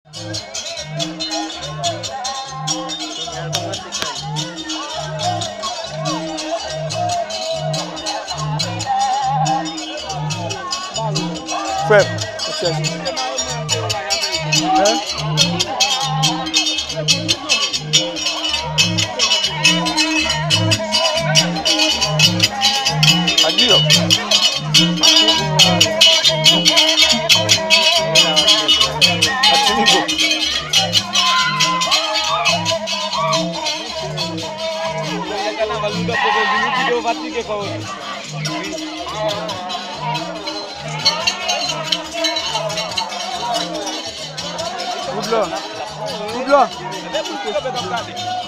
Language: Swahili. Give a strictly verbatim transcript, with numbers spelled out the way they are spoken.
Fred, okay. Huh? Adio. Atinigo. Kana valuda poco minuti devo fatti che favore. Good luck. Good luck.